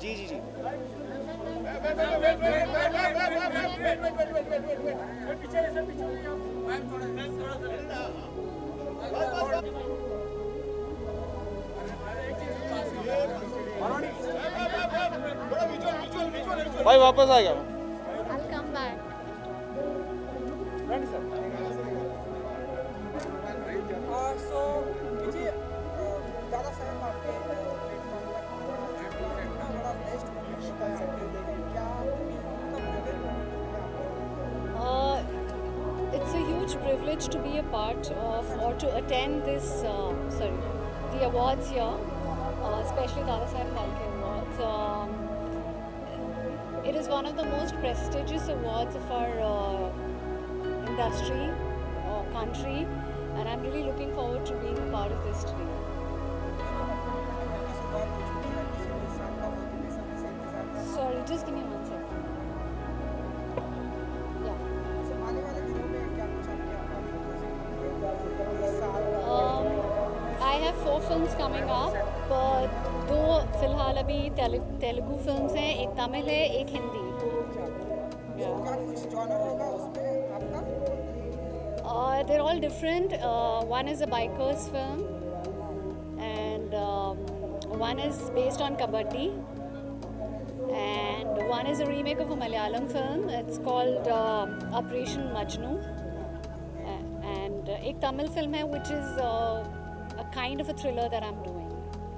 जी जी जी। भाई वापस आ गया। I'll come back. सो मुझे दादा साहब आपके प्लेटफॉर्म पर इतना बड़ा बेस्ट मोमेंट होता है आपके लिए, क्या It's a huge privilege to be a part of or to attend this, the awards here, especially Dada Saheb Phalke Awards. It is one of the most prestigious awards of our industry or country, and I'm really looking forward to being a part of this today. Sorry, just give me 1 second. Yeah. I have 4 films coming up, but 2 फिलहाल अभी Telugu films हैं, एक तमिल है, एक Hindi. They're all different. One is a biker's film, and one is based on kabaddi, and one is a remake of a Malayalam film. It's called Operation Majnu, and एक Tamil film है which is a kind of a thriller that I'm doing.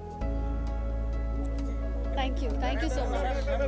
Thank you so much.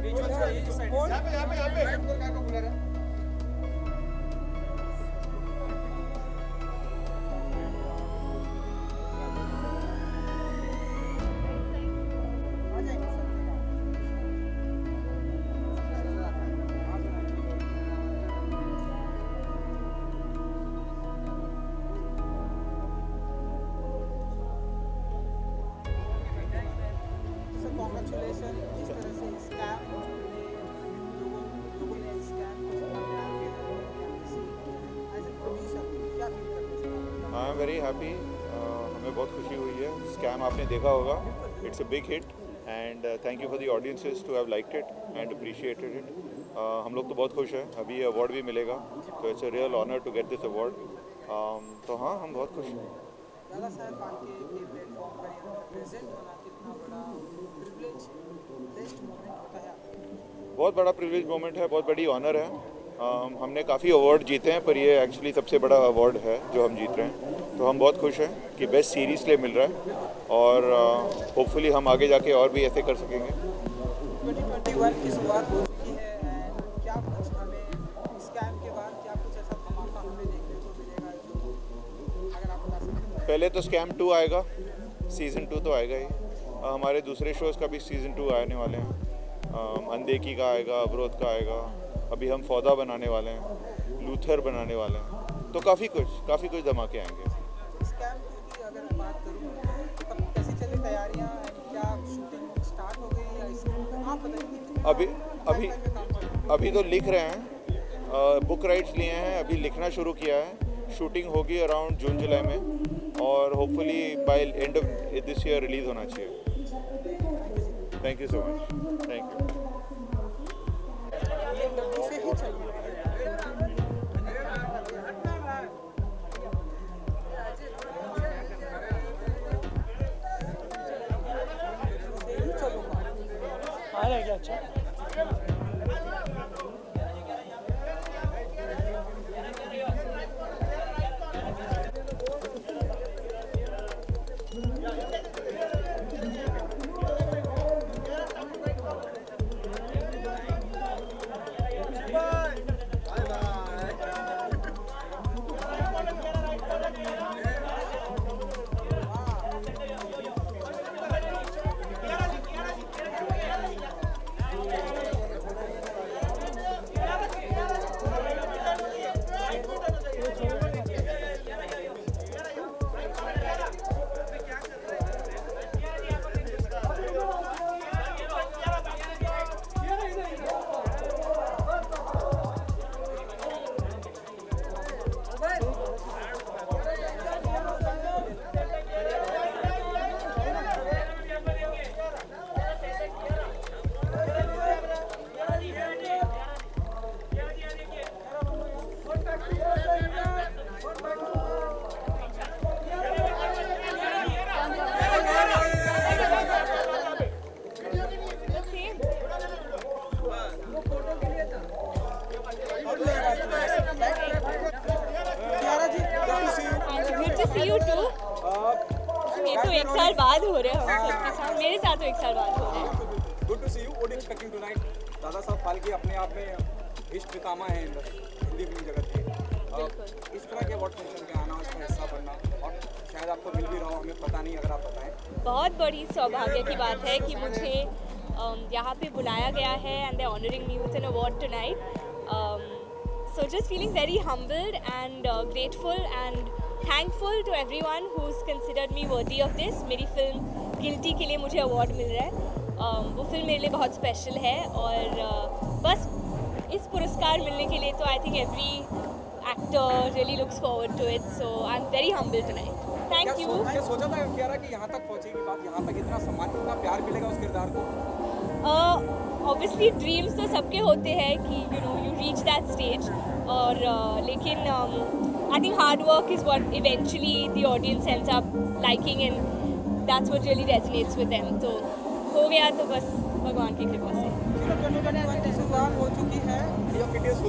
I am very happy, हमें बहुत खुशी हुई है. Scam आपने देखा होगा, it's a big hit and thank you for the audiences to have liked it and appreciated it. हम लोग तो बहुत खुश हैं. अभी ये अवार्ड भी मिलेगा, तो it's a real honour to get this award. तो हाँ, हम बहुत खुश हैं. दादा साहब फाल्के के प्लेटफॉर्म पर प्रेजेंट होना कितना बड़ा प्रिविलेज, बेस्ट मोमेंट होता है? बहुत बड़ा प्रिविलेज मोमेंट है, बहुत बड़ी ऑनर है. हमने काफ़ी अवार्ड जीते हैं, पर ये एक्चुअली सबसे बड़ा अवार्ड है जो हम जीत रहे हैं. तो हम बहुत खुश हैं कि बेस्ट सीरीज़ लिए मिल रहा है, और होपफुली हम आगे जाके और भी ऐसे कर सकेंगे. 2021 की शुरुआत हो चुकी है, क्या कुछ हमें स्कैम के बाद क्या कुछ ऐसा धमाका हमें देखने को मिलेगा जो अगर आप बता सकते? पहले तो स्कैम 2 आएगा, सीज़न 2 तो आएगा ही. हमारे दूसरे शोज़ का भी सीज़न 2 आने वाले हैं. अनदेखी का आएगा, अवरोध का आएगा, अभी हम फौदा बनाने वाले हैं, लूथर बनाने वाले हैं. तो काफ़ी कुछ धमाके आएंगे. स्कैम 2 की अगर बात करूँ तो कैसी चली तैयारियाँ, क्या शूटिंग स्टार्ट हो गई या आप बताइए? अभी तो लिख रहे हैं, बुक राइट्स लिए हैं, अभी लिखना शुरू किया है. शूटिंग होगी अराउंड जून जुलाई में, और hopefully by end of this year release होना चाहिए. Thank you so much. Thank you. अच्छा यू टू। ये तो एक साल बाद हो रहे हैं हम सबके साथ, मेरे साथ तो एक साल बाद हो रहे हैं। Good to see you. What expecting tonight? Dada Saheb Phalke अपने आप में भीष्म पितामह हैं हिंदी फिल्म जगत के। इस तरह के अवार्ड फंक्शन में आना, उसका हिस्सा बनना, और शायद आपको मिल भी रहा हो, हमें पता नहीं, अगर आप बताएं। बहुत बड़ी सौभाग्य की बात है कि मुझे यहाँ पे बुलाया गया है and they honouring me with an award tonight. So just feeling very humbled and grateful and thankful to everyone who's considered me worthy of this. मेरी फिल्म गिल्टी के लिए मुझे अवार्ड मिल रहा है। वो फिल्म मेरे लिए बहुत स्पेशल है और बस इस पुरस्कार मिलने के लिए तो I think every actor really looks forward to it, so I am very humbled tonight. Thank you. क्या सोचा था कियारा कि यहाँ तक पहुँचेगी बात, यहाँ तक इतना सम्मान, इतना प्यार मिलेगा उस किरदार को? ऑब्वियसली ड्रीम्स तो सबके होते हैं कि यू रीच दैट स्टेज, और लेकिन I think hard work is what eventually the audience ends up liking and that's what really resonates with them. तो हो गया तो बस भगवान की कृपा से। 2021 की शुरुआत हो चुकी है, 2021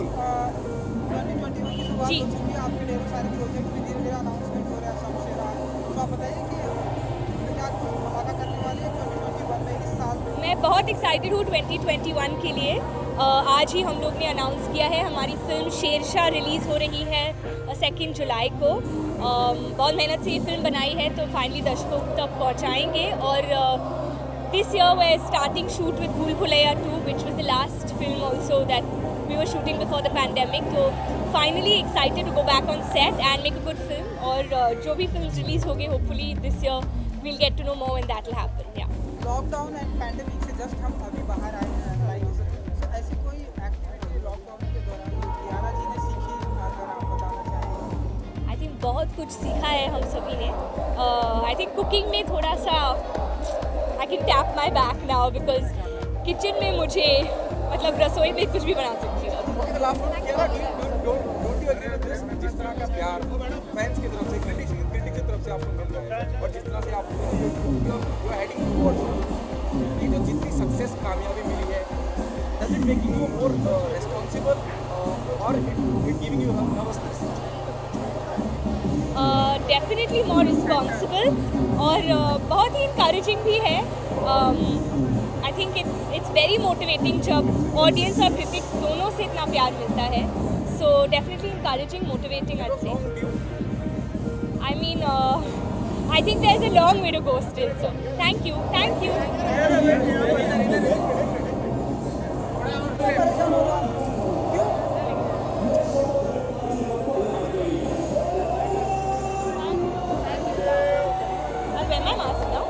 की शुरुआत जी। हो चुकी है, आपके ढेर सारे प्रोजेक्ट में धीरे-धीरे अनाउंसमेंट हो रहे हैं सबसे रात। तो आप बताइए कि क्या कुछ धमाका करने वाले हैं 2021 में इस साल? मैं बहुत एक्साइटेड हूँ 2021 के लिए। आज ही हम लोग ने अनाउंस किया है हमारी फिल्म शेरशाह रिलीज़ हो रही है 2 जुलाई को। बहुत मेहनत से ये फिल्म बनाई है तो फाइनली दर्शकों तक पहुँचाएंगे। और this year we are starting shoot with Bhool Bhulaiyaa 2 which was the last film also that we were shooting before the pandemic. तो finally excited to go back on set and make a good film. और जो भी film release होगी hopefully this year will get to know more when that will happen. या lockdown and pandemic से just हम अभी बाहर आए हैं लाइक, सो ऐसी कोई एक्टिविटी लॉकडाउन के दौरान कियारा जी ने सीखी, अगर आप बताना चाहें? आई थिंक बहुत कुछ सीखा है हम सभी ने। आई थिंक कुकिंग में थोड़ा सा I can tap my back now because kitchen में मुझे मतलब रसोई में कुछ भी बना सकती हूँ। Okay, the last one, Kiara, don't you agree with this? जिस तरह का प्यार फैंस की तरफ से, क्रिटिक की तरफ से आपको मिल रहा है, और जिस तरह से आपको जो हेडिंग टुवर्ड्स ये जो जितनी सक्सेस, कामयाबी मिली है, does it making you more responsible और it giving you nervousness? Definitely more responsible और बहुत ही इंकरेजिंग भी है। I think it's very motivating जब ऑडियंस और क्रिटिक्स दोनों से इतना प्यार मिलता है। So definitely encouraging, motivating I say. I mean, I think there's a long way to go still. So, thank you. Thank you. I'll wear my mask now.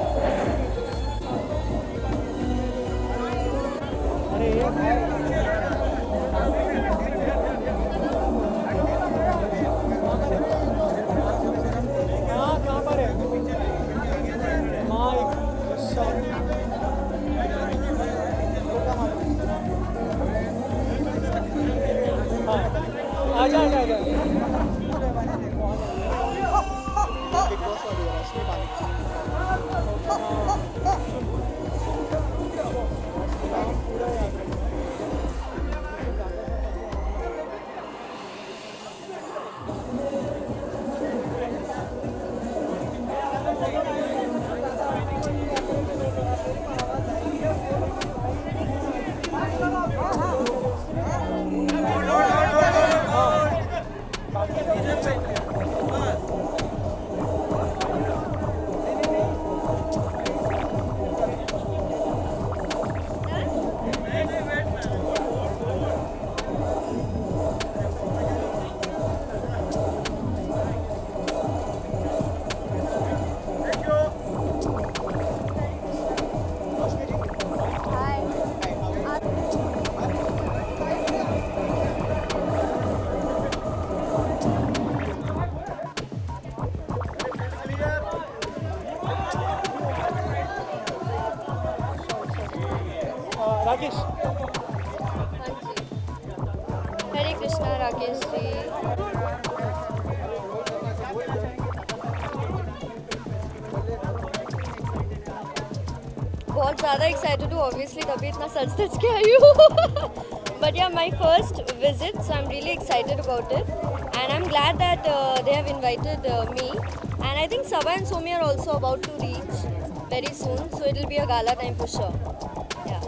Rakesh, हाँ जी, हरे कृष्णा राकेश जी। बहुत ज़्यादा एक्साइटेड हूँ ऑब्वियसली, तभी इतना सच के आई हूँ। But yeah my first visit, so I am really excited about it and I am glad that they have invited me And I think Saba and Somi are also about to reach very soon, so it will be a gala time for sure. Yeah.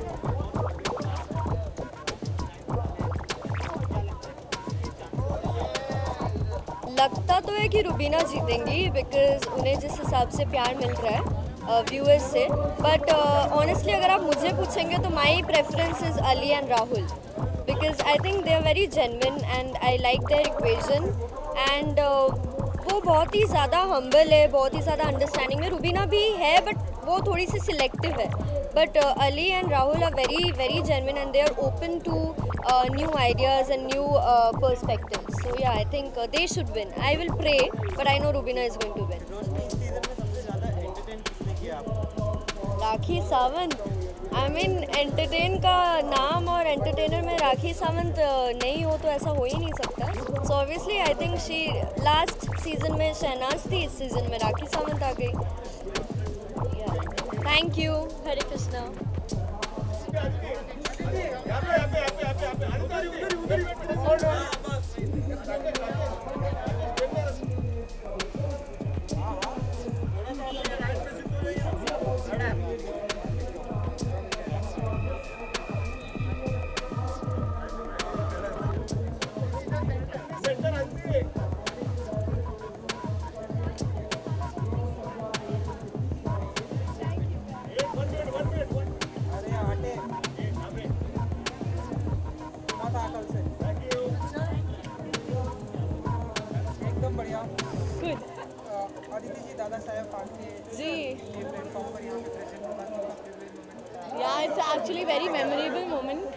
लगता तो है कि Rubina जीतेंगी because उन्हें जिस हिसाब से प्यार मिल रहा है व्यूअर्स से, बट ऑनेस्टली अगर आप मुझे पूछेंगे तो my preference is Ali and Rahul because I think they are very genuine and I like their equation and वो बहुत ही ज़्यादा हम्बल है, बहुत ही ज़्यादा अंडरस्टैंडिंग में। रुबीना भी है बट वो थोड़ी सी सिलेक्टिव है, but Ali and Rahul are very genuine and they are open to new ideas and new perspectives. So yeah, I think they should win. I will pray, but I know Rubina is going to win. Rakhi Sawant, I mean entertain का नाम और entertainer में राखी सावंत नहीं हो तो ऐसा हो ही नहीं सकता. So obviously I think she last season में शहनाज थी, इस season में राखी सावंत आ गई. Thank you. Hare Krishna. एकदम बढ़िया। Good. अदिति जी, दादा साहब फाल्के जी. ये प्लेटफॉर्म पर यहाँ पे प्रेजेंट होना आपका favourite moment? Yeah, it's actually very memorable moment.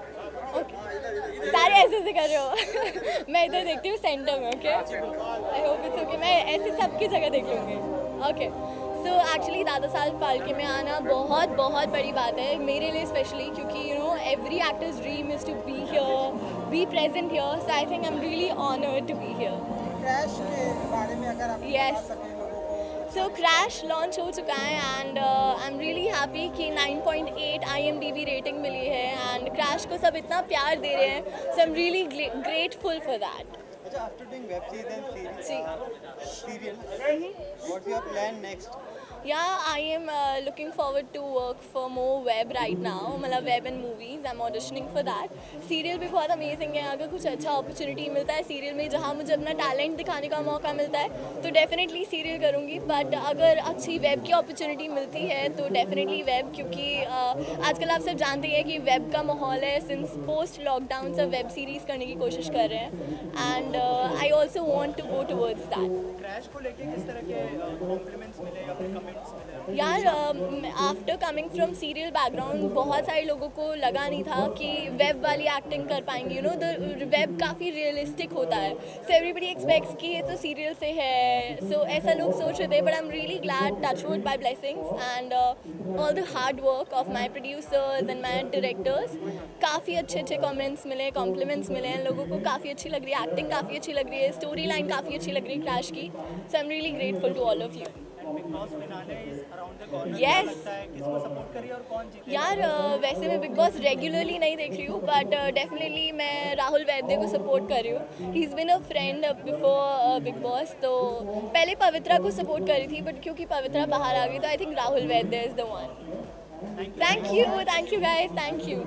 Okay. सारे ऐसे कर रहे हो. मैं इधर देखती हूँ सेंटर में. Okay. I hope it's okay. मैं ऐसे सबकी जगह देख लूँगी. Okay. So actually दादा साहब फाल्के में आना बहुत बड़ी बात है मेरे लिए स्पेशली, क्योंकि you know every actor's dream is to be here, be present here. So I think I'm really honored to be here. Crash के बारे में अगर आप Yes. बता सकें लोगों को। So Crash launch हो चुका है and I'm really happy कि 9.8 IMDb rating मिली है and Crash को सब इतना प्यार दे रहे हैं, so I'm really grateful for that. अच्छा, after doing web series and See. serial, what's your plan next? Yeah, I am looking forward to work for more web right now. मतलब web and movies. I'm auditioning for that. Serial भी बहुत amazing है. अगर कुछ अच्छा opportunity मिलता है serial में जहाँ मुझे अपना talent दिखाने का मौका मिलता है तो definitely serial करूँगी. But अगर अच्छी web की opportunity मिलती है तो definitely web, क्योंकि आजकल आप सब जानते हैं कि web का माहौल है. Since post lockdown सब web series करने की कोशिश कर रहे हैं and I also want to go towards that. Crash को लेके किस तरह के कॉम्प्लीमेंट्स मिले या फिर कमेंट्स मिले? यार after coming from serial background बहुत सारे लोगों को लगा नहीं था कि वेब वाली एक्टिंग कर पाएंगे. यू नो द वेब काफ़ी रियलिस्टिक होता है, सो एवरीबडी एक्सपेक्ट्स कि ये तो सीरियल से है. सो ऐसा लोग सोच रहे थे, but I am really glad, touchwood by blessings and all the hard work of my producers and my directors. काफ़ी अच्छे कमेंट्स मिले, कॉम्प्लीमेंट्स मिले हैं लोगों को. काफ़ी अच्छी लग रही है एक्टिंग, काफ़ी अच्छी लग रही है स्टोरी लाइन, काफ़ी अच्छी लग रही है क्रैश की. So I am really grateful to all of you. Big boss finale is around the corner. Yes. लगता है किसको सपोर्ट करिए और कौन जीते? यार वैसे मैं बिग बॉस रेगुलरली नहीं देख रही हूँ, बट डेफिनेटली मैं राहुल वैद्य को सपोर्ट कर रही हूँ. He is been a friend before big boss. तो पहले पवित्रा को सपोर्ट कर रही थी, बट क्योंकि पवित्रा बाहर आ गई तो I think Rahul Vaidya is the one. Thank you guys, thank you.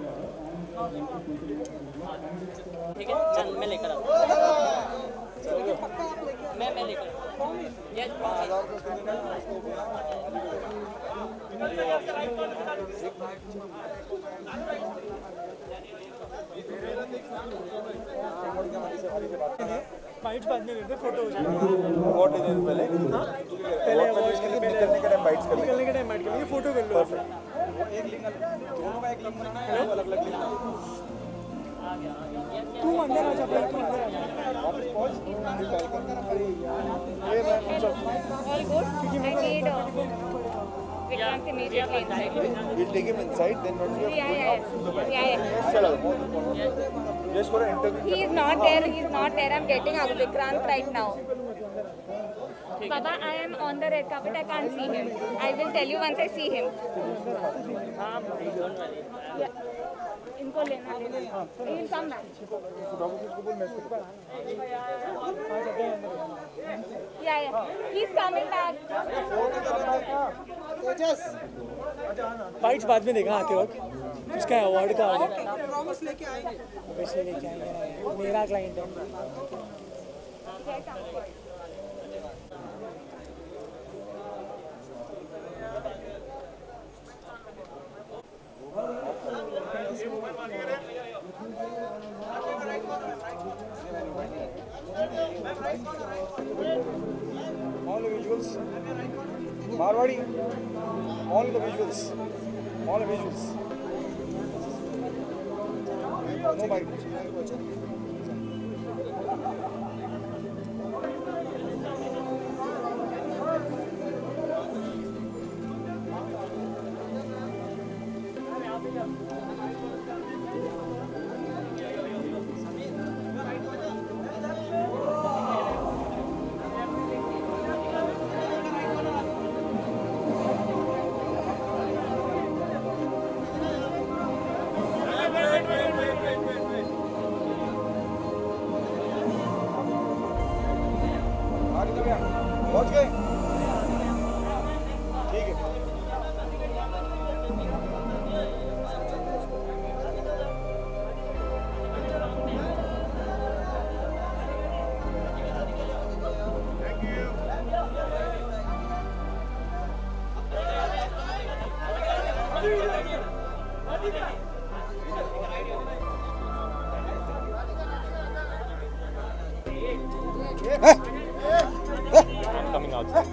ठीक है, चल मैं लेकर आता हूँ. मैं लेकर फाइट्स बाद में करते, फोटो हो जाएगा. वॉट इज इट पहले? पहले वॉच के लिए निकलने के टाइम बाइट्स कर निकलने के टाइम बैठ के फोटो कर लो. एक लिंक दोनों का एक लिंक बनाना है, अलग अलग लिंक. तू अंदर आ जा भाई, तू अंदर आ जा. All good. I need Vikrant immediately inside. We'll take him inside, then once you Yeah. चलो just for an interview. He is not there. He is not there. I'm getting out Vikrant right now. Baba, I am on the red carpet. I can't see him. I will tell you once I see him. Yeah. इनको लेना कम fights बाद में देखा आते वक्त उसका award का आ गया लेके आएंगे वैसे लेके आएंगे मेरा क्लाइंट है All the visuals. Marwadi. All the visuals. All the visuals. No bite. पहुंच गए ठीक है coming outside.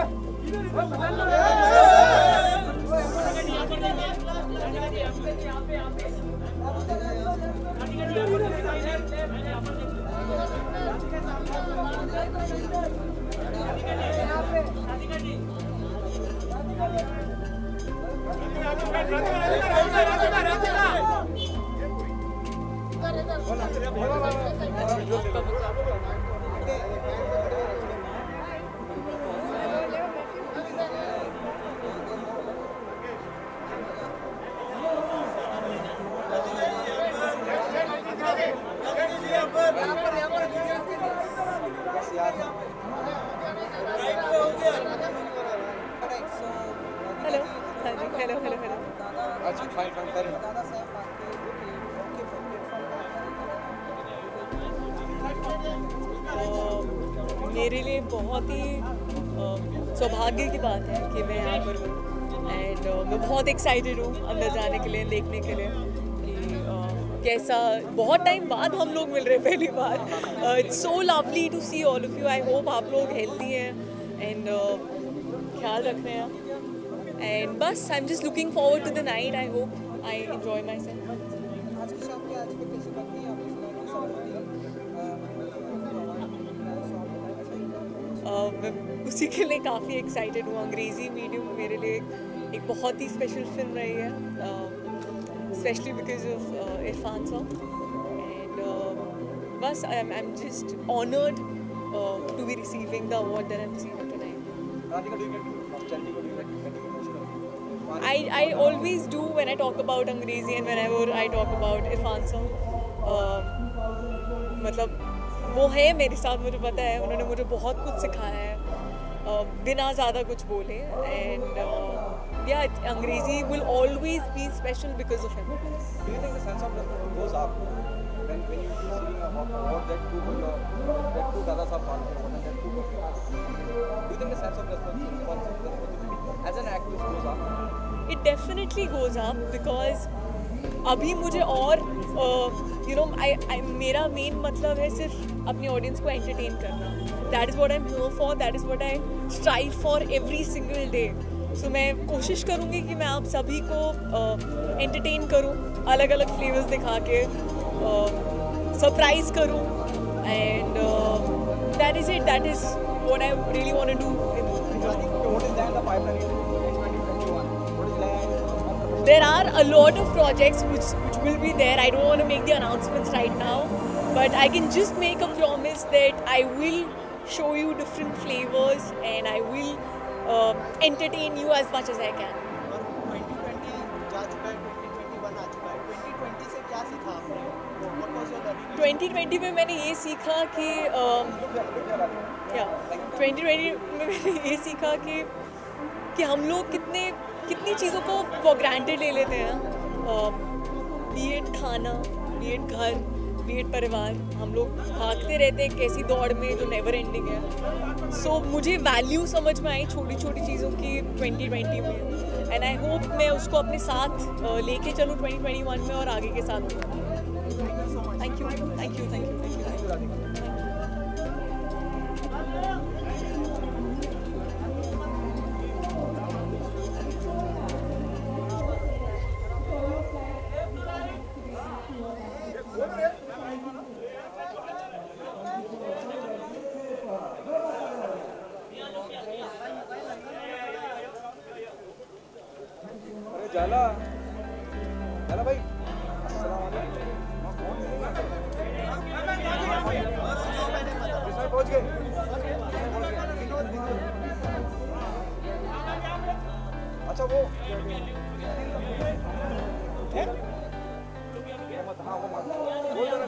हेलो अच्छा फाइन फाइन करें मेरे लिए बहुत ही सौभाग्य की बात है कि मैं यहाँ पर हूँ एंड मैं बहुत एक्साइटेड हूँ अंदर जाने के लिए देखने के लिए कि कैसा बहुत टाइम बाद हम लोग मिल रहे हैं पहली बार it's so lovely to see all of you I hope आप लोग हेल्दी हैं एंड ख्याल रख रहे हैं एंड बस I am just looking forward to the night I hope I enjoy myself आज की शाम की आज पे कैसी बनती है मैं उसी के लिए काफ़ी एक्साइटेड हूँ अंग्रेज़ी मीडियम मेरे लिए एक बहुत ही स्पेशल फिल्म रही है specially because of Irfan sahab and बस I am just honoured to be receiving the award that I am receiving tonight I always do when I talk about अंग्रेज़ी and whenever I talk about Irfan sahab मतलब वो है मेरे साथ मुझे पता है उन्होंने मुझे बहुत कुछ सिखाया है बिना ज़्यादा कुछ बोले एंड या अंग्रेज़ी will always be special because of him. Do you think the sense of respect goes up when you receiving award that too for your that too Dada Saheb Phalke and that too for your do you think the sense of responsibility as an actress goes up? It definitely goes up because अभी मुझे और you know मेरा main मतलब है सिर्फ अपनी audience को entertain करना that is what I am here for that is what I strive for every single day so मैं कोशिश करूँगी कि मैं आप सभी को एंटरटेन करूँ अलग अलग फ्लेवर्स दिखा के सरप्राइज करूँ and that is it that is what I really want to do There are a lot of projects which will be there. I don't want to make the announcements right now, but I can just make a promise that I will show you different flavors and I will entertain you as much as I can. 2020 जा चुका है 2021 आ चुका है 2020 से 2020 में मैंने ये सीखा कि 2020 में मैंने ये सीखा कि हम लोग कितनी चीज़ों को फॉर ग्रांटेड ले लेते हैं। बी एड खाना, बी एड घर, बी एड परिवार, हम लोग भागते रहते हैं कैसी दौड़ में जो नेवर एंडिंग है। सो मुझे वैल्यू समझ में आई छोटी छोटी चीज़ों की 2020 में, एंड आई होप मैं उसको अपने साथ लेके चलूँ 2021 में और आगे के साथ। Thank you, thank you, thank you, thank you. जाला जाला भाई, अस्सलाम वालेकुम। पहुंच गए। अच्छा वो है? हाँ वो मत बोल देना।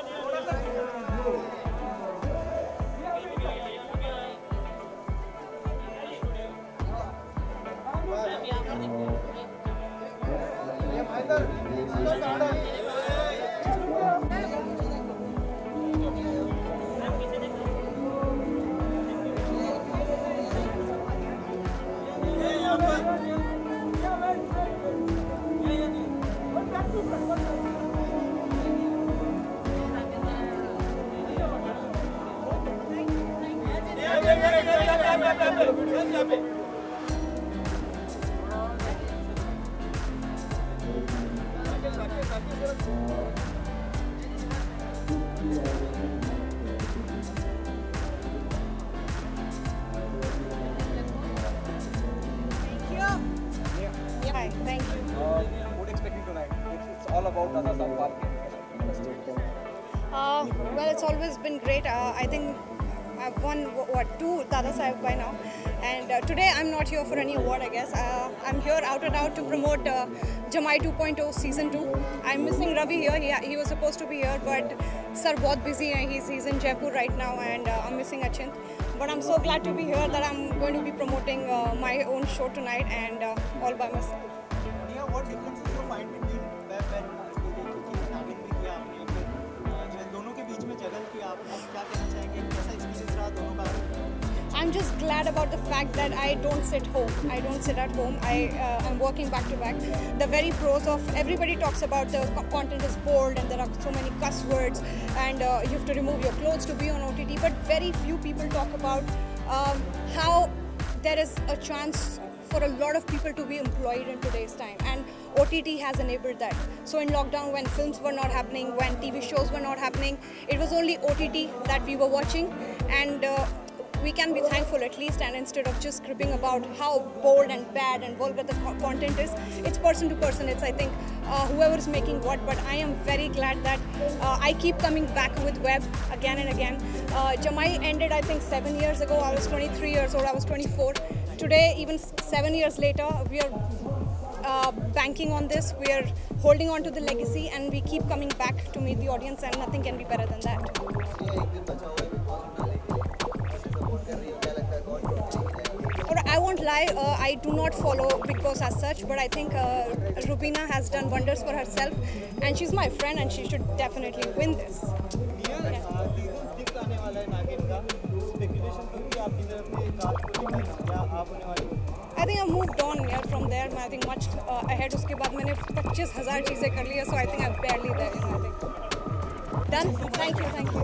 Thank you. What expecting tonight? It's all about Dada Saheb Phalke. Well, it's always been great. I think I've won two Dada Saheb by now, and today I'm not here for any award. I guess I'm here out and out to promote Jamai 2.0 season 2. I'm missing Ravi here. He was supposed to be here, but sir बहुत busy है. He's in Jaipur right now, and I'm missing Achint. But I'm so glad to be here that I'm going to be promoting my own show tonight, and all by myself. Yeah, what differences you find between web and नागिन भी किया आपने, जो दोनों के बीच में जगह थी, आप क्या कहना चाहेंगे, कैसा एक्सपीरियंस रहा दोनों का? I'm just glad about the fact that I don't sit home. I don't sit at home. I'm working back to back. The very pros of everybody talks about the content is bold and there are so many cuss words and you have to remove your clothes to be on OTT. But very few people talk about how there is a chance for a lot of people to be employed in today's time, and OTT has enabled that. So in lockdown, when films were not happening, when TV shows were not happening, it was only OTT that we were watching, and we can be thankful at least, and instead of just cribbing about how bold and bad and vulgar the content is, it's person to person. It's, I think, whoever is making what, but I am very glad that I keep coming back with web again and again. Jamai ended, I think, 7 years ago. I was 23 years old, I was 24. Today, even 7 years later, we are banking on this, we are holding on to the legacy, and we keep coming back to meet the audience, and nothing can be better than that. I won't lie, I do not follow Big Boss as such, but I think Rubina has done wonders for herself, and she's my friend, and she should definitely win this. I think I've moved on from there. I think much ahead. उसके बाद मैंने 25,000 चीजें कर ली है, so I think I'm barely there. I think. Done. Thank you. Thank you.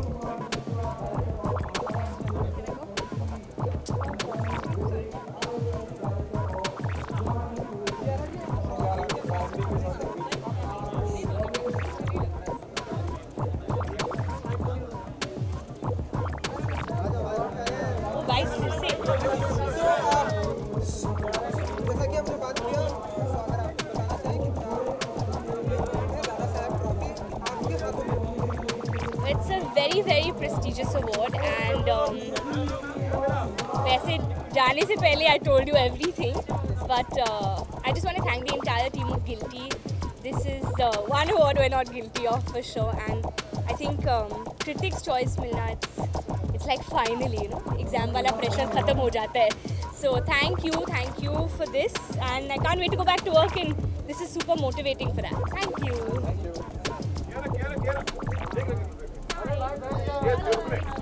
It's a very prestigious award, and वैसे जाने से पहले I told you everything, but I just want to thank the entire team of Guilty. This is one award we're not guilty of for sure, and I think critics choice मिलना it's like finally exam वाला pressure ख़त्म हो जाता है. So thank you for this, and I can't wait to go back to work, and this is super motivating for that. Thank you.